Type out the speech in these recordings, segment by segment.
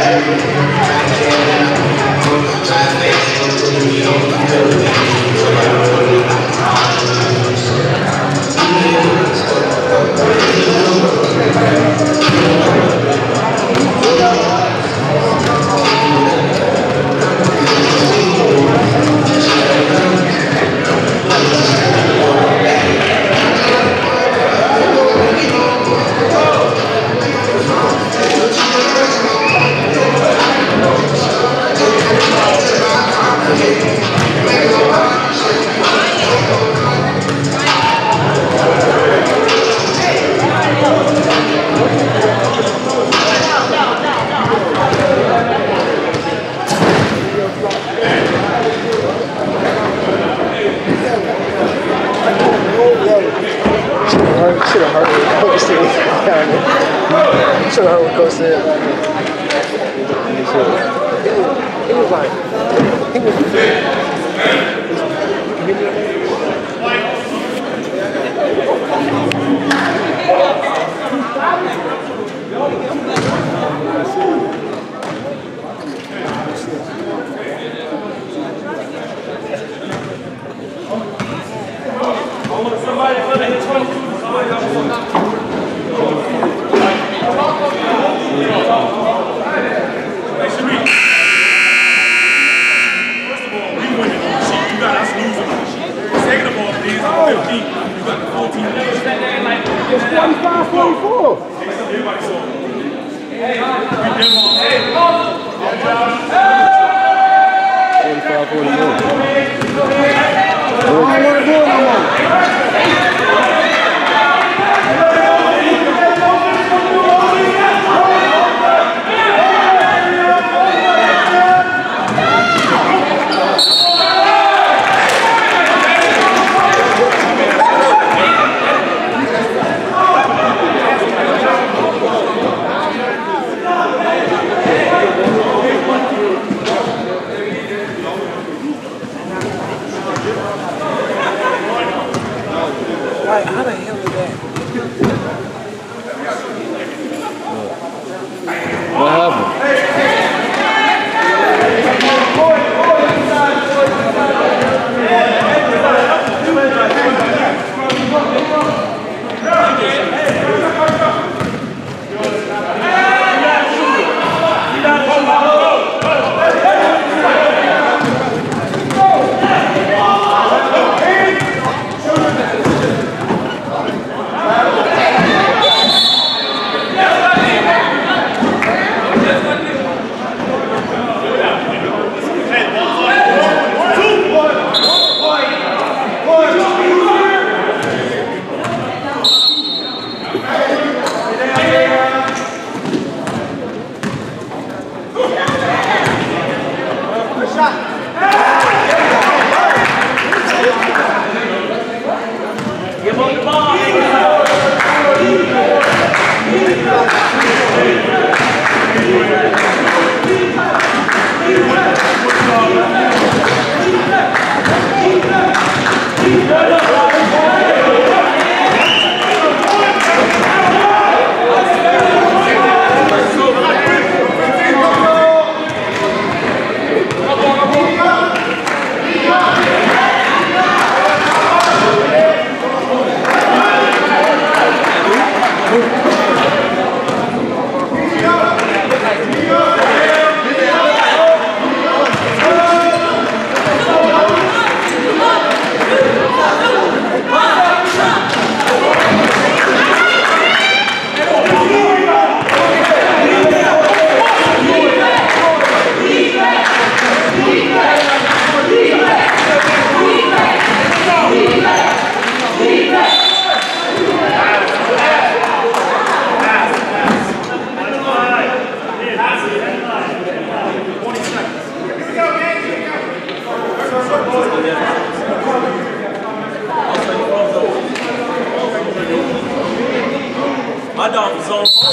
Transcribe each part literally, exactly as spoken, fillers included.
My dog was on four.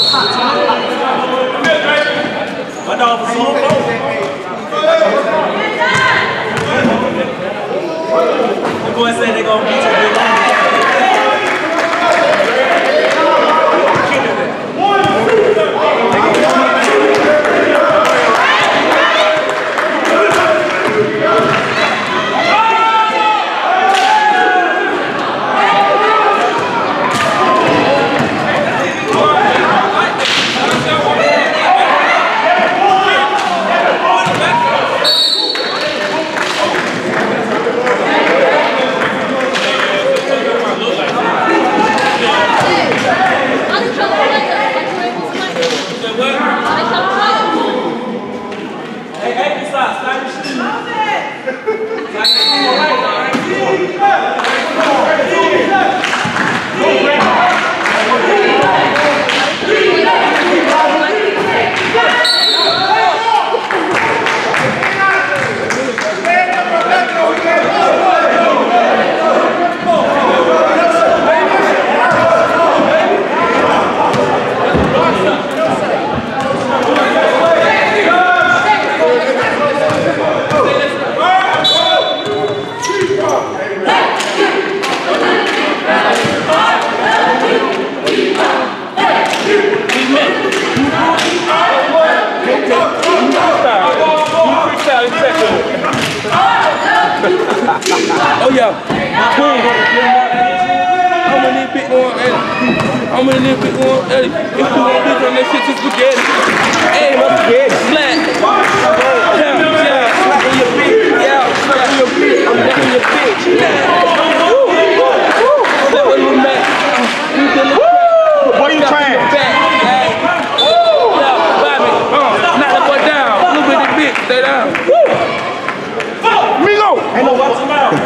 My dog was on four. The boy said they're going to beat you big on. One, two, me and if we want, if we want to on that shit to spaghetti. Hey, my spaghetti. Flat. Yeah, yeah, slap in your bitch. Yeah, slap in your bitch. I'm down in your bitch. Yeah. Woo, woo, woo. Slap with my man. What are you trying? Knock the boy down. Little bit of bitch. Stay down. Woo! Migo! Ain't no watch him out.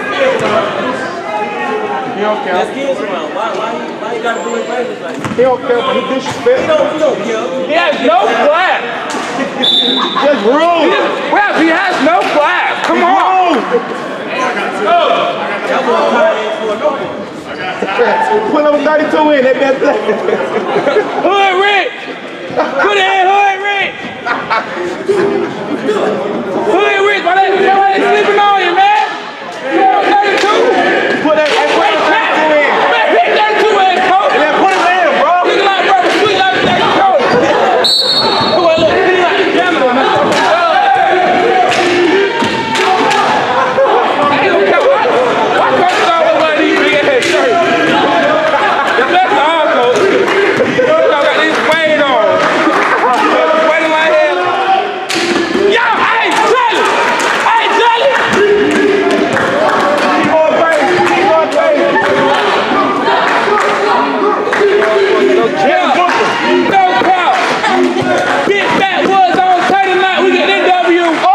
He don't care. There's kids around. Why, why, why you gotta do it babies like that? He don't care, but he disrespect. He don't, he don't care. He has no class. Just rude. Well, he has no class. Come on. That boy tired ass for a no one. Put number thirty-two in, that best play. Hood Rich! Put it in Hood Rich! Hood Rich, why they, why they sleeping on you, man? thirty-two! Put that thirty-two in. Man, pick thirty-two in, coach! And then put it in, bro. Nigga like brother, sweet like thirty-two. Come on, look, nigga like the camera, man. I don't care why, why coach is always wearing these big ass shirts? That's all, coach. Y'all got these fade on. Waiting my head. Yo, hey, Jelly! Hey, Jelly! Keep on playing. Keep on playing. Yeah, no doubt. Big backwoods on Taylor night. We get N W. Oh!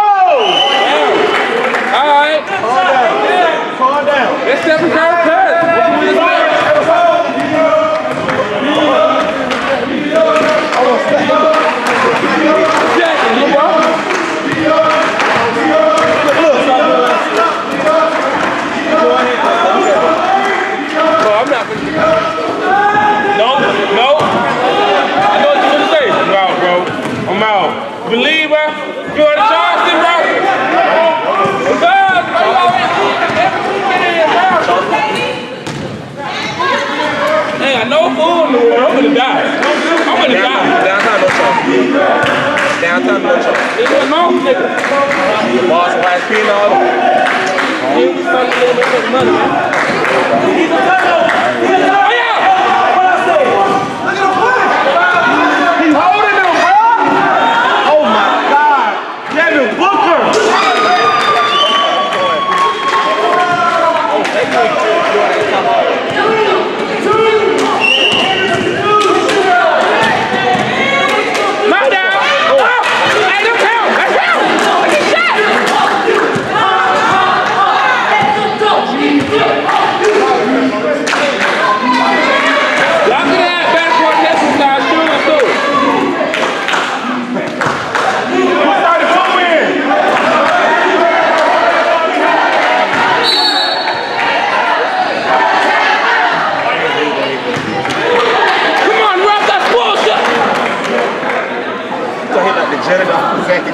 All right. Calm down. Calm down. It's Stephen Curry. Believer, you want to charge him, bro? Because, bro, you always everything in here, bro. Hey, I know fool in the world. I'm gonna die. I'm gonna die. Downtown no trouble. Downtown no trouble. It's a no nigga. Boss white skin all over. He was starting to get a little money, man. He's a turnover. He's a turnover. Oh, yeah. What I say? Look at him play. He's holding him, bro. Oh, my God. Devin Booker. Knock down. Oh, hey, them count. That's count. Look at that. Lock it out. Better coordination style. Shooting through. thirty-two in. Come on, Rob, that's bullshit. So he like the janitor off the second.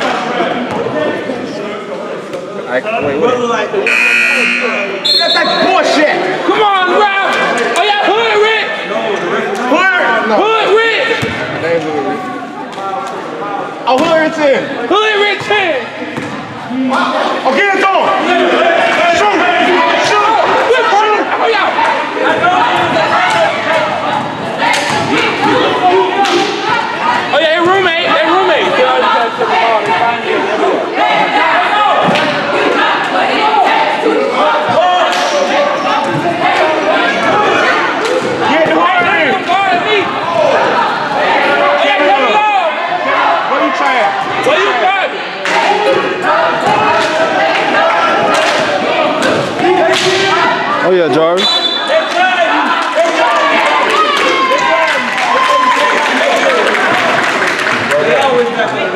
I wait, wait. Brother like the That's like bullshit. Come on, Rob. Oh, yeah, Hood Rich. Hood. No. Hood Rich. Oh, Hood is in. Hood Rich ten. Oh, get it on. Shoot. Shoot. Good brother. Oh, yeah. Oh, yeah, they roommate. They roommate. They always try to take the ball. They find it. Get the Hood in. Guard me. Oh, yeah, come along. What are you trying? Where you guard me? Oh yeah, Jarvis. They tried you. They tried you. They always got me.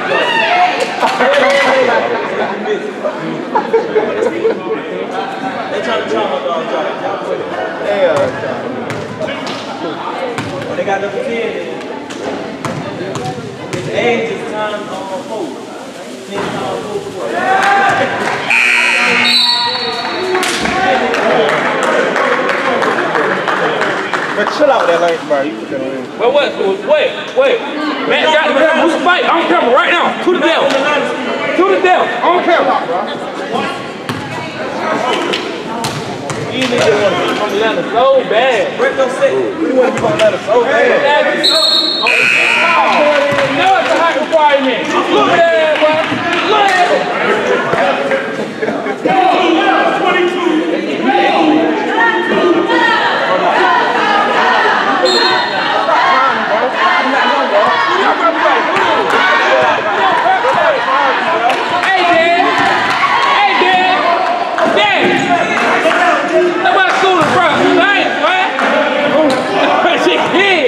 They trying to try my dog. Yeah. They got number ten. His age is time on four. ten times four. But chill out with that lane, bro. You put that on. Wait, wait, wait, wait. Man, you got the camera. Who's fight? On camera right now. To the devil. To the devil. On camera. You need to Atlanta so bad. Break those six. We want to be on Atlanta so bad. No, it's a high requirement. Look at that, boy. Look at Hey, Dad. Hey, Dad. Dad. That's my school in front. Nice, man. She big.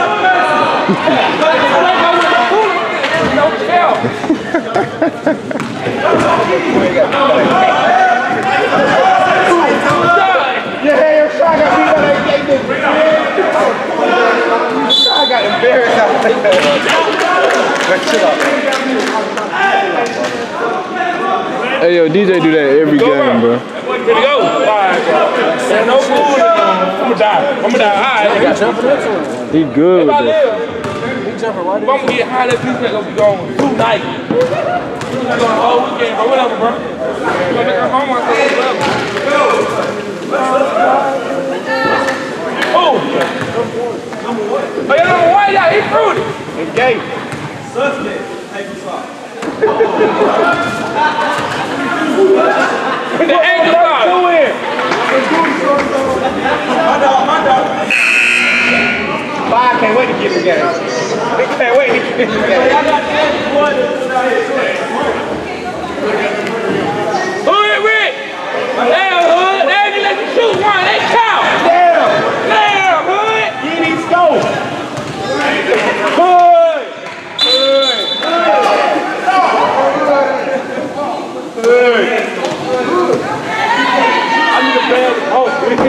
No chill. Yeah, your shot got beat on that game. I got embarrassed out there. But chill out. Hey, yo, D J do that every game, bro. Here we go. All right, bro. There's no food in them. I'm gonna die. I'm gonna die. All right. He good If with I that. live, if I'm gonna get high, that piece gonna be going two nights. We're gonna go the whole weekend, bro. Whatever, bro. We're gonna make our homework. Oh! Oh, you know what? Yeah, he fruity. It's gay. With the ankle lock. Go in. My dog, my dog. I can't wait to get in the game. I can't wait to get in the game. Hood, Rick! Damn, Hood! Damn, you let you shoot one. They count. Damn. Damn, Hood! You need to go. Hood! Hood! Good. I need a bad oh,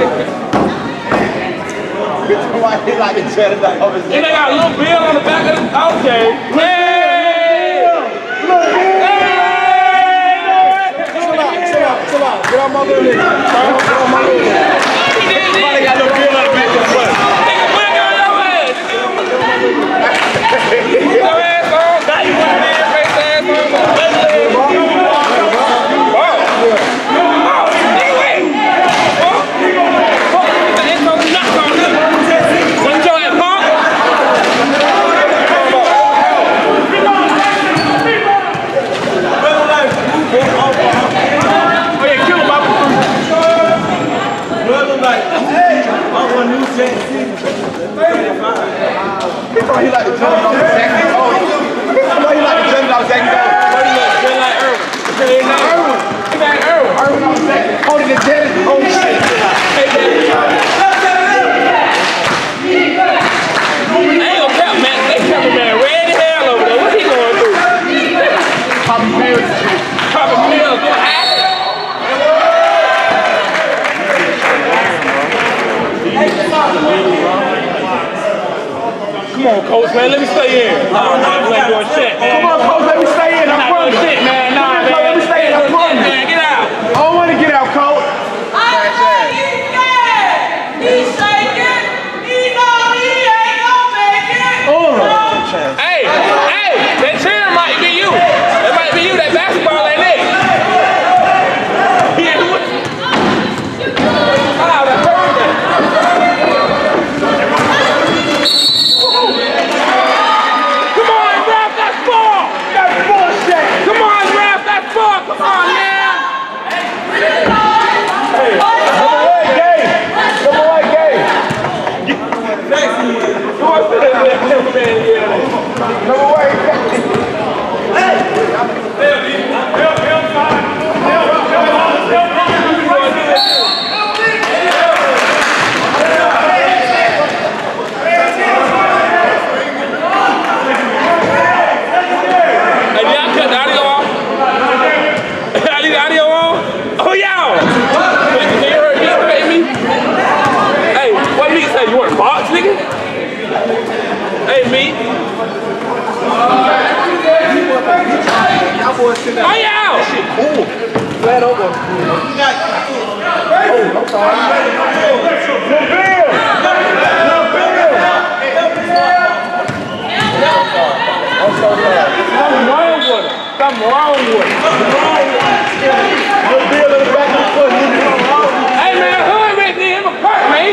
Why he like a jet of over and they got a little bill on the back of the okay. Hey! Look here. Chill out, chill out, chill out. Get on my little nigga. Get on my little nigga. Somebody got a little bill on the back of the bus. Nigga, put it on your ass. Put your ass on. Now you want to be your face ass on. He thought he like to jump off the second. Oh, he thought he like to jump off the second. Just like Irwin. Just like Irwin. Just like Irwin. Irwin on the second. Holding the jet. Oh, shit. Hey, baby. I ain't gonna count, man. They cameraman red as hell over there. What he going through? Poppy pills. Popping pills. Come on, coach, man. Let me stay in. Nah, man. We ain't doing shit, man. Come on, coach. Let me stay in. I'm not doing shit, man. Nah, man. Let me stay in. I'm shit, man. Get out. I don't want to get out, coach. He's scared. He's shaking. He know he ain't gonna make it. Hey, hey, that chair might be you. It might be you, that basketball ain't it. Yeah, what? Ah, that hurt me. Come on, Ralph, that's four. That's bullshit. Come on, Ralph, that's four. Come on, man. Number one game. Number one game. Come on, sit there, man. Number one game. Hey, y'all cut the audio off? I leave the audio on? Oh, y'all! Can you hear me? Pay me? Hey, what meat say? You want a box, nigga? Hey, meat. Oh, y'all! Flat over. Oh, I'm sorry. No bill. No bill. I'm so sorry. Something wrong with him. Something wrong with him. No bill in the back of the foot. Hey, man, Hood Rick need him a perk, man.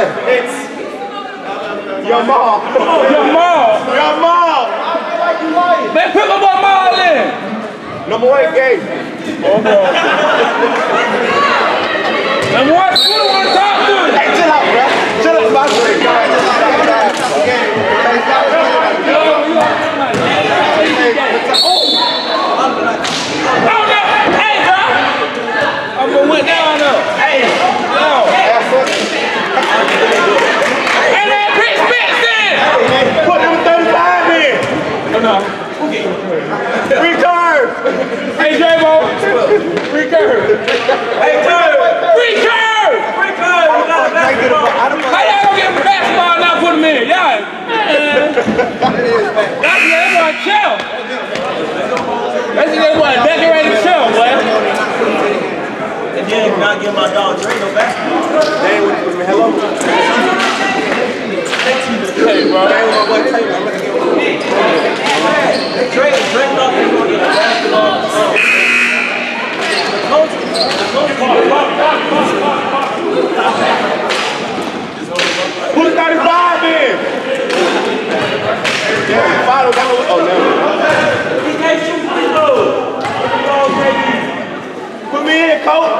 It's your mom. Your mom. Your mom. Man, put my boy Maul in. Number one game. And what? Who do you want to talk to? Hey, chill out, bro. Chill out, my friend. Oh, no. Hey, bro. I'm going to went down though. Hey. No. And that bitch bitch in. Put them thirty-five in. Oh, no. Recurve. Hey, J-Bo. Recurve. Hey, curve. Recurve. Recurve. How y'all gonna get basketball and not put them in? Y'all. Man. That's the one chill. That's the one decorated chill, boy. And then not give my dog Dre no basketball. Hey, hello. Hey, bro. Dre, Dre thought he was going to get a basketball. Coach, Put thirty-five in. Yeah, follow that. Oh, no. he can't shoot free throws. Put me in, coach.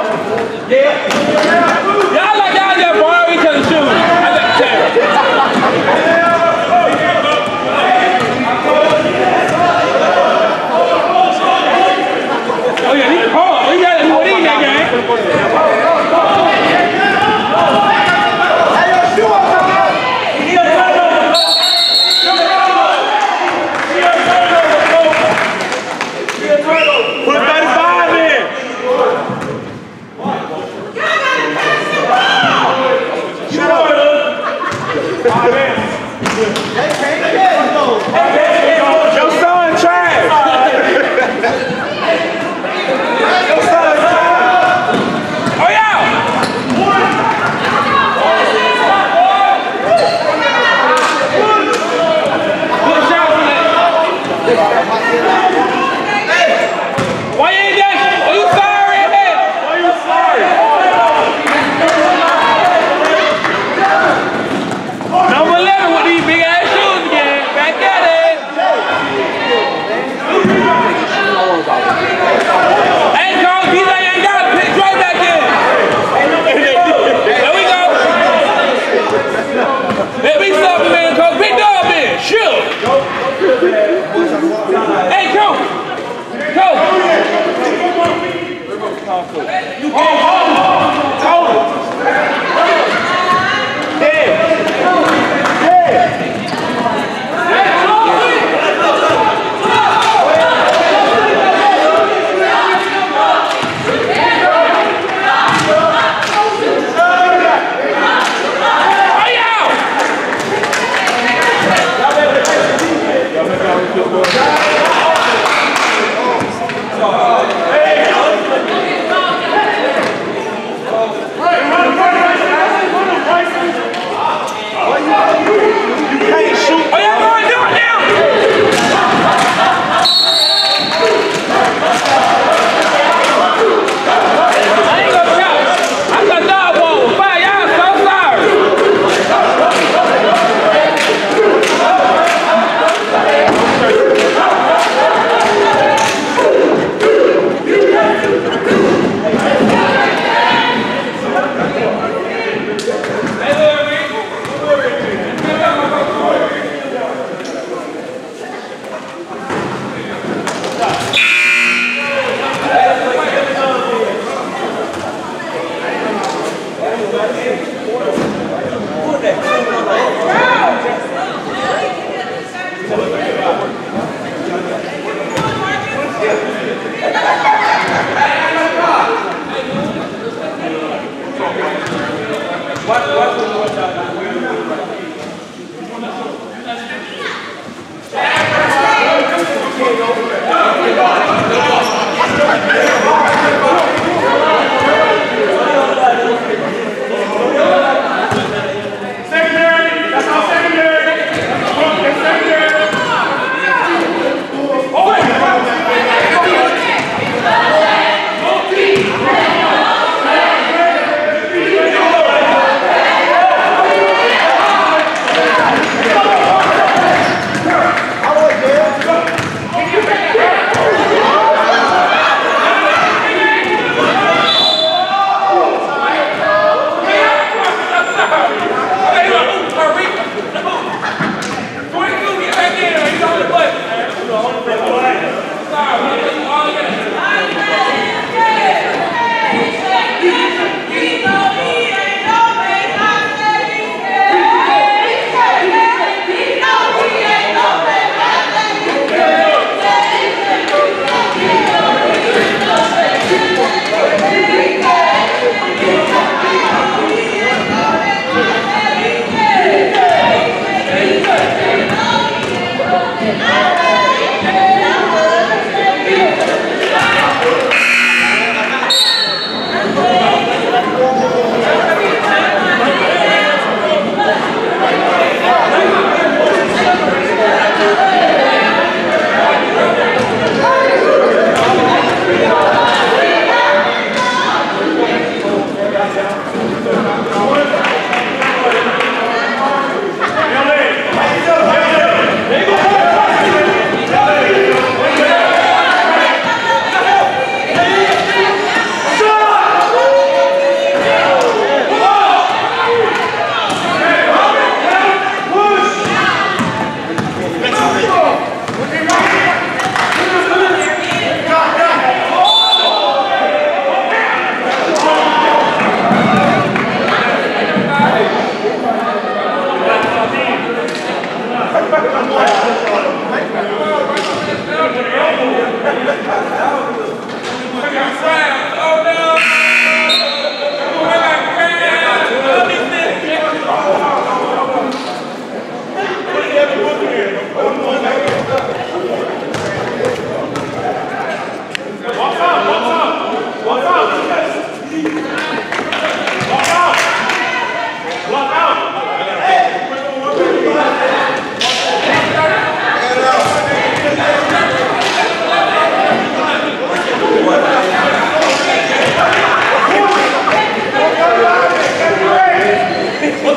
Y'all like y'all just borrow each other's shoes. I just tell you. Oh yeah, he's hard. We got to do it in that game. Put thirty-five in. Your son trash. Your son trash. Oh yeah. Good shot from that. Why you ain't done? Are you sorry, man? Why you sorry? Number eleven with these big ass shoes again. Back at it. Hey, Coach, D J ain't got to pick Dre back in. There we go. Let me stop him in, Coach. Pick Dub in. Sure. Hey, Coach. Coach.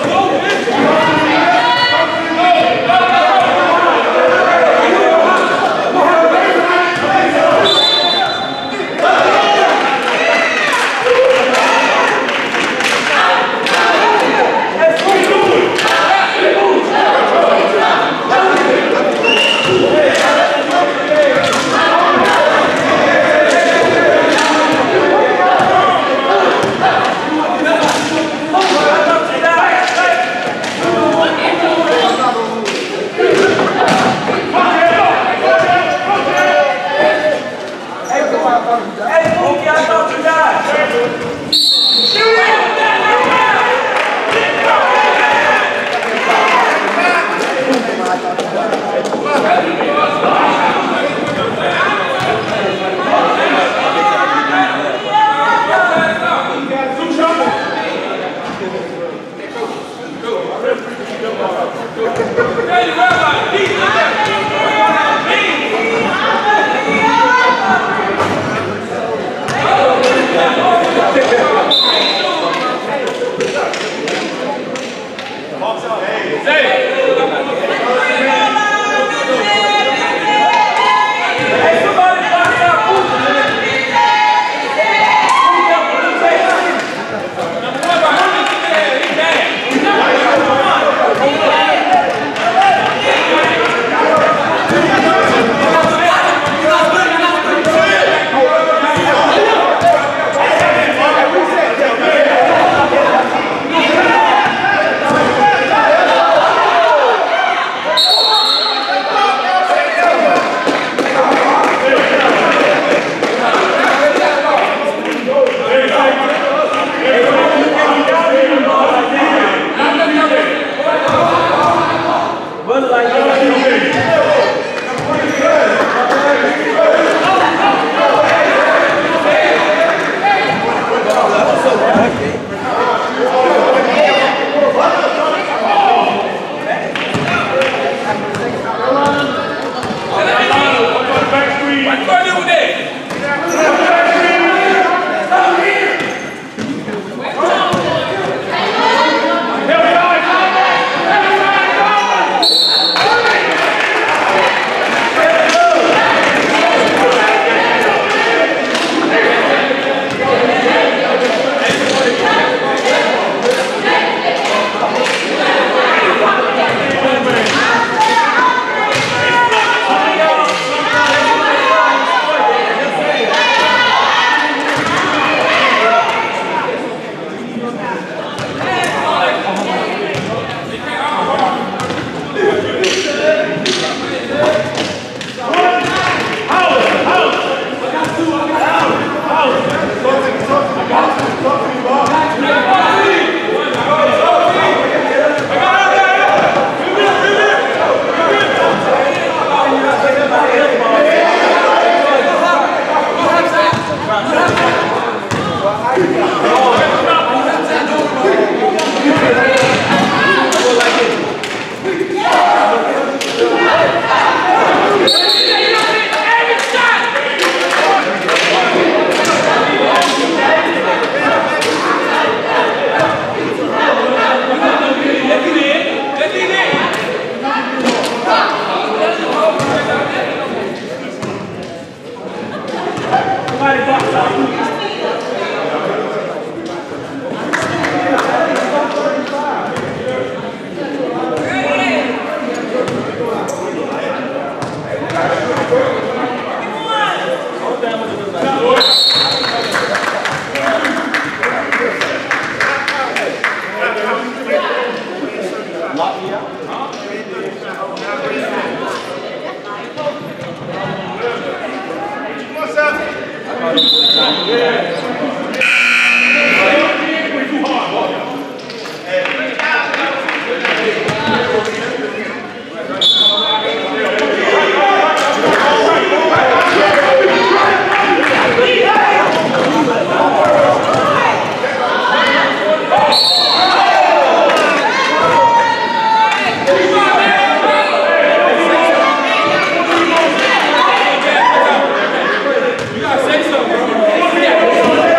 You gotta say something, bro.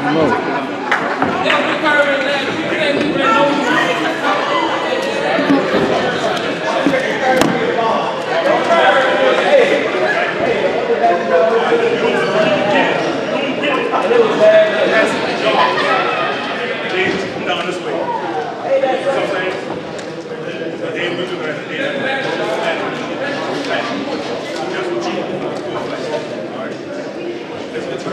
Down this way. Hey, that's what I'm saying. Then we do that. That's what you do. All right. Let's get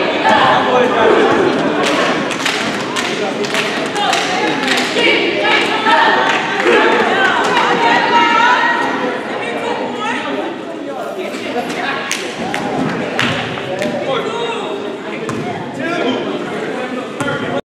Keep